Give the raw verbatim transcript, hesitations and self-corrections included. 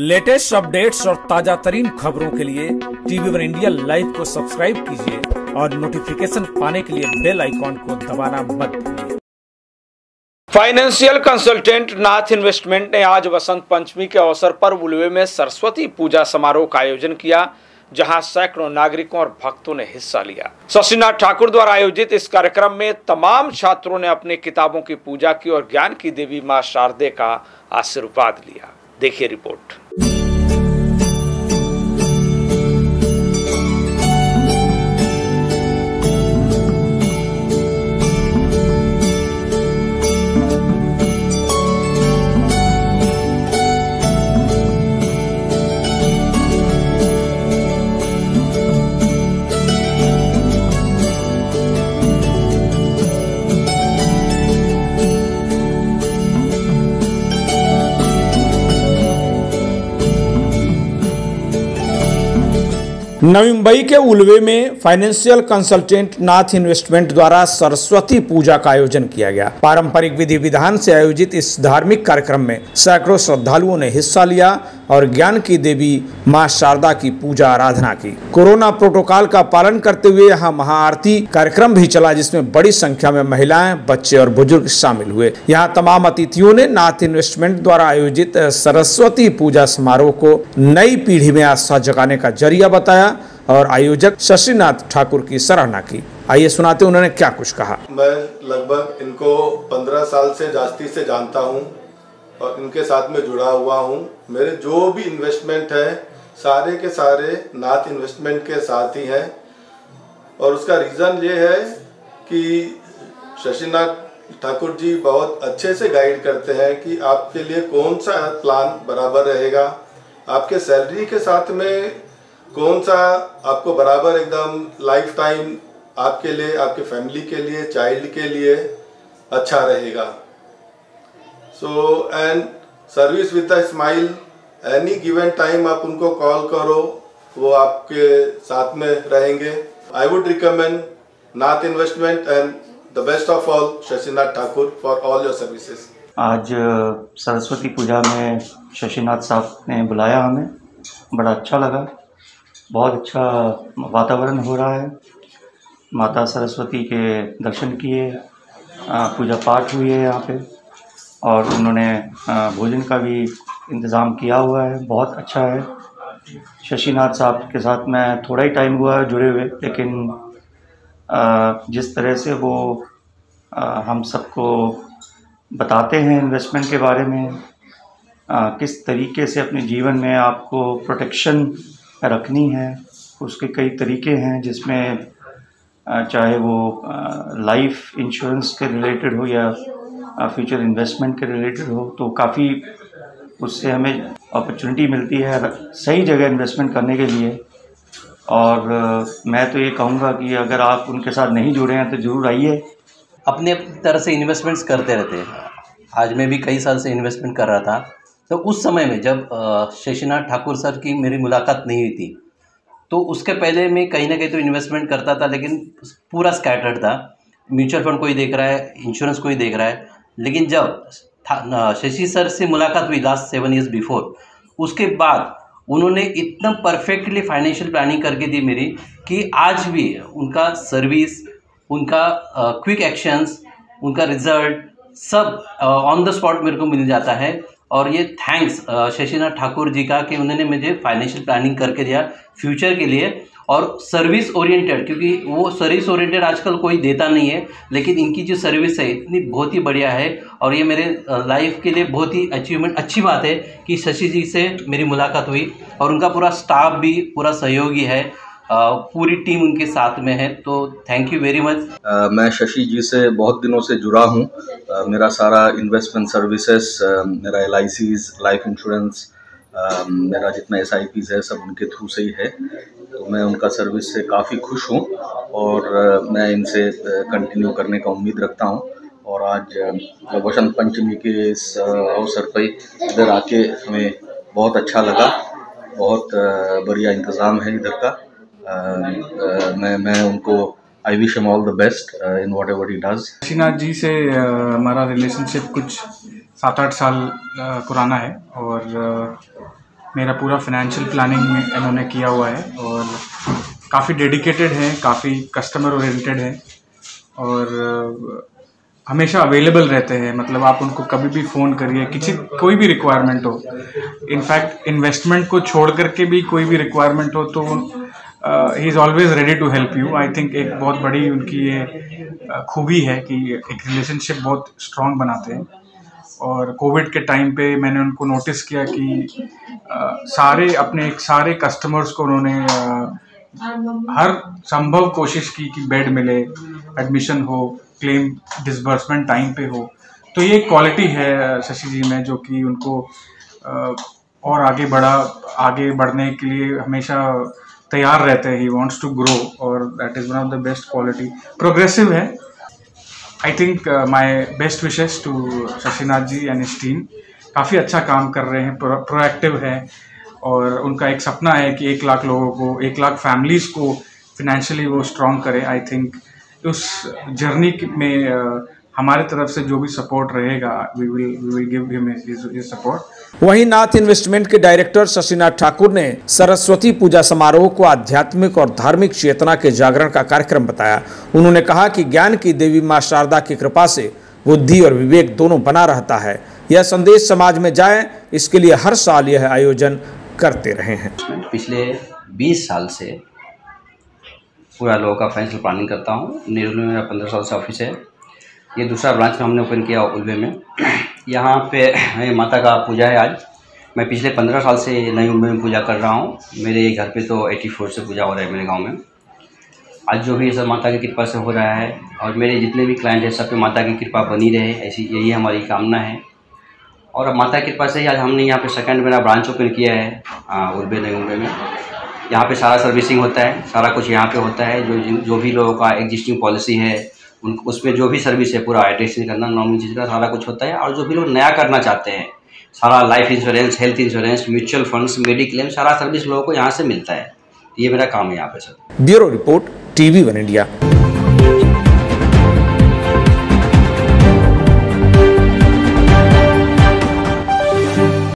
Latest updates और ताजा तरीन खबरों के लिए टीवी वन इंडिया लाइव को सब्सक्राइब कीजिए और नोटिफिकेशन पाने के लिए बेल आइकॉन को दबाना मत भूलिए। फाइनेंशियल कंसल्टेंट नाथ इन्वेस्टमेंट ने आज वसंत पंचमी के अवसर पर उलवे में सरस्वती पूजा समारोह का आयोजन किया, जहां सैकड़ों नागरिकों और भक्तों ने हिस्सा लिया। शशिनाथ ठाकुर द्वारा आयोजित इस कार्यक्रम में तमाम छात्रों ने अपनी किताबों की पूजा की और ज्ञान की देवी मां शारदे का आशीर्वाद लिया। देखिए रिपोर्ट। नवी मुंबई के उलवे में फाइनेंशियल कंसल्टेंट नाथ इन्वेस्टमेंट द्वारा सरस्वती पूजा का आयोजन किया गया। पारंपरिक विधि विधान से आयोजित इस धार्मिक कार्यक्रम में सैकड़ों श्रद्धालुओं ने हिस्सा लिया और ज्ञान की देवी मां शारदा की पूजा आराधना की। कोरोना प्रोटोकॉल का पालन करते हुए यहाँ महाआरती कार्यक्रम भी चला, जिसमें बड़ी संख्या में महिलाएं, बच्चे और बुजुर्ग शामिल हुए। यहाँ तमाम अतिथियों ने नाथ इन्वेस्टमेंट द्वारा आयोजित सरस्वती पूजा समारोह को नई पीढ़ी में आस्था जगाने का जरिया बताया और आयोजक शशिनाथ ठाकुर की सराहना की। आइए सुनाते उन्होंने क्या कुछ कहा। मैं लगभग इनको पंद्रह साल से जास्ती से जानता हूं और इनके साथ में जुड़ा हुआ हूं। मेरे जो भी इन्वेस्टमेंट है सारे के सारे नाथ इन्वेस्टमेंट के साथ ही हैं और उसका रीज़न ये है कि शशिनाथ ठाकुर जी बहुत अच्छे से गाइड करते हैं कि आपके लिए कौन सा प्लान बराबर रहेगा, आपके सैलरी के साथ में कौन सा आपको बराबर एकदम लाइफ टाइम आपके लिए, आपके फैमिली के लिए, चाइल्ड के लिए अच्छा रहेगा। So and service with a smile, any given time आप उनको कॉल करो, वो आपके साथ में रहेंगे। I would recommend Nath investment and the best of all Shashinath Thakur for all your services. आज सरस्वती पूजा में शशिनाथ साहब ने बुलाया, हमें बड़ा अच्छा लगा। बहुत अच्छा वातावरण हो रहा है। माता सरस्वती के दर्शन किए, पूजा पाठ हुई है यहाँ पे और उन्होंने भोजन का भी इंतज़ाम किया हुआ है। बहुत अच्छा है। शशिनाथ साहब के साथ मैं थोड़ा ही टाइम हुआ है जुड़े हुए, लेकिन जिस तरह से वो हम सबको बताते हैं इन्वेस्टमेंट के बारे में, किस तरीके से अपने जीवन में आपको प्रोटेक्शन रखनी है, उसके कई तरीके हैं, जिसमें चाहे वो लाइफ इंश्योरेंस के रिलेटेड हो या फ्यूचर इन्वेस्टमेंट के रिलेटेड हो, तो काफ़ी उससे हमें अपॉर्चुनिटी मिलती है सही जगह इन्वेस्टमेंट करने के लिए। और मैं तो ये कहूँगा कि अगर आप उनके साथ नहीं जुड़े हैं तो ज़रूर आइए। अपने तरह से इन्वेस्टमेंट्स करते रहते हैं। आज मैं भी कई साल से इन्वेस्टमेंट कर रहा था, तो उस समय में जब शशिनाथ ठाकुर सर की मेरी मुलाकात नहीं हुई थी, तो उसके पहले मैं कहीं ना कहीं तो इन्वेस्टमेंट करता था, लेकिन पूरा स्कैटर्ड था। म्यूचुअल फंड कोई देख रहा है, इंश्योरेंस कोई देख रहा है। लेकिन जब शशि सर से मुलाकात हुई लास्ट सेवन ईयर्स बिफोर, उसके बाद उन्होंने इतना परफेक्टली फाइनेंशियल प्लानिंग करके दी मेरी कि आज भी उनका सर्विस, उनका क्विक एक्शंस, उनका रिजल्ट सब ऑन द स्पॉट मेरे को मिल जाता है। और ये थैंक्स शशिनाथ ठाकुर जी का कि उन्होंने मुझे फाइनेंशियल प्लानिंग करके दिया फ्यूचर के लिए और सर्विस ओरिएंटेड, क्योंकि वो सर्विस ओरिएंटेड आजकल कोई देता नहीं है, लेकिन इनकी जो सर्विस है इतनी बहुत ही बढ़िया है। और ये मेरे लाइफ के लिए बहुत ही अचीवमेंट, अच्छी बात है कि शशि जी से मेरी मुलाकात हुई और उनका पूरा स्टाफ भी पूरा सहयोगी है, पूरी टीम उनके साथ में है। तो थैंक यू वेरी मच। मैं शशि जी से बहुत दिनों से जुड़ा हूँ। uh, मेरा सारा इन्वेस्टमेंट सर्विसेज, uh, मेरा L I Cs, life insurance, मेरा जितना एस आई पीज़ है सब उनके थ्रू से ही है। तो मैं उनका सर्विस से काफ़ी खुश हूँ और uh, मैं इनसे कंटिन्यू uh, करने का उम्मीद रखता हूँ। और आज uh, वसंत पंचमी के इस uh, अवसर पर इधर आके हमें बहुत अच्छा लगा। बहुत uh, बढ़िया इंतज़ाम है इधर का। Uh, uh, मैं मैं उनको I wish him all the best in whatever he does. Shashinath ji से uh, हमारा रिलेशनशिप कुछ सात आठ साल uh, पुराना है और uh, मेरा पूरा फाइनेंशियल प्लानिंग में इन्होंने किया हुआ है और काफ़ी डेडिकेटेड हैं, काफ़ी कस्टमर ओरिएंटेड हैं और हमेशा अवेलेबल रहते हैं। मतलब आप उनको कभी भी फ़ोन करिए, किसी कोई भी रिक्वायरमेंट हो, इनफैक्ट इन्वेस्टमेंट को छोड़ करके भी कोई भी रिक्वायरमेंट हो तो he is always ready to help you. I think एक बहुत बड़ी उनकी ये खूबी है कि एक रिलेशनशिप बहुत स्ट्रॉन्ग बनाते हैं। और कोविड के टाइम पे मैंने उनको नोटिस किया कि आ, सारे अपने एक सारे कस्टमर्स को उन्होंने आ, हर संभव कोशिश की कि बेड मिले, एडमिशन हो, क्लेम डिसबर्समेंट टाइम पे हो। तो ये क्वालिटी है शशि जी में जो कि उनको आ, और आगे बढ़ा आगे बढ़ने के लिए हमेशा तैयार रहते हैं। ही वांट्स टू ग्रो और that is one of the best quality. Progressive है। I think my best wishes to Shashinath ji and his team. काफ़ी अच्छा काम कर रहे हैं, प्रो प्रोएक्टिव है और उनका एक सपना है कि एक लाख लोगों को, एक लाख फैमिलीज़ को फिनेंशियली वो स्ट्रॉन्ग करें। आई थिंक उस जर्नी में uh, हमारे तरफ से जो भी सपोर्ट रहेगा, we will we will give him his support. वहीं नाथ इन्वेस्टमेंट के डायरेक्टर शशिनाथ ठाकुर ने सरस्वती पूजा समारोह को आध्यात्मिक और धार्मिक चेतना के जागरण का कार्यक्रम बताया। उन्होंने कहा कि ज्ञान की देवी मां शारदा की कृपा से बुद्धि और विवेक दोनों बना रहता है। यह संदेश समाज में जाए, इसके लिए हर साल यह आयोजन करते रहे हैं। पिछले बीस साल से पूरा लोगों का फाइनेंशियल प्लानिंग करता हूँ। नेहरू में मेरा पंद्रह साल से ऑफिस है। ये दूसरा ब्रांच में हमने ओपन किया उल्वे में। यहाँ पे माता का पूजा है आज। मैं पिछले पंद्रह साल से नई उल्वे में पूजा कर रहा हूँ। मेरे घर पे तो एटी फोर से पूजा हो रहा है मेरे गांव में। आज जो भी सब माता की कृपा से हो रहा है और मेरे जितने भी क्लाइंट हैं सब पे माता की कृपा बनी रहे, ऐसी यही हमारी कामना है। और अब माता की कृपा से आज हमने यहाँ पे सेकंड मेरा ब्रांच ओपन किया है उल्वे नई उल्वे में। यहाँ पे सारा सर्विसिंग होता है, सारा कुछ यहाँ पे होता है। जो जो भी लोगों का एग्जिस्टिंग पॉलिसी है उन उसमें जो भी सर्विस है पूरा एडिशन करना, नॉमिनी चीज़ का सारा कुछ होता है। और जो भी लोग नया करना चाहते हैं, सारा life insurance, health insurance, mutual funds, mediclaim, सारा सर्विस लोगों को यहाँ से मिलता है। ये मेरा काम है यहाँ पे sir. Bureau report, TV one India.